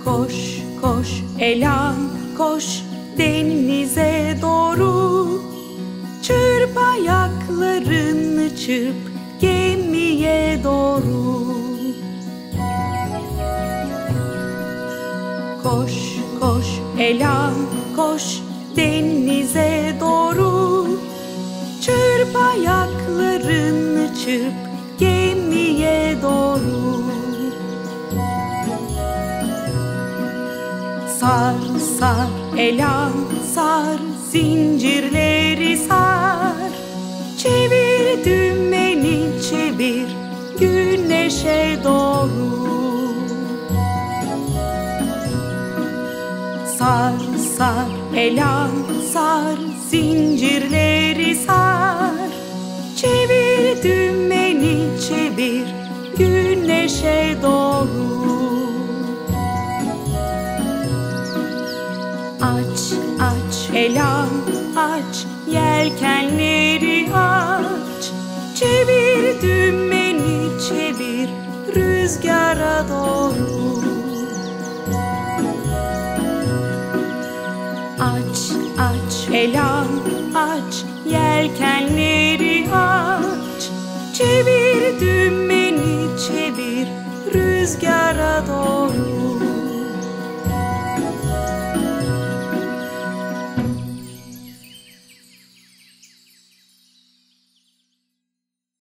Koş koş elan koş denize doğru, çırp ayaklarını çırp gemiye doğru. Koş koş elan koş denize doğru, çırp ayaklarını çırp gemiye doğru. Sar sar elan sar, zincirleri sar, çevir dümeni çevir güneşe doğru. Sar sar elan sar, zincirleri sar, çevir dümeni çevir güneşe doğru. Aç aç elan aç, yelkenleri aç, çevir dümeni çevir rüzgara doğru. Aç aç elan aç, yelkenleri aç, çevir dümeni çevir rüzgara doğru.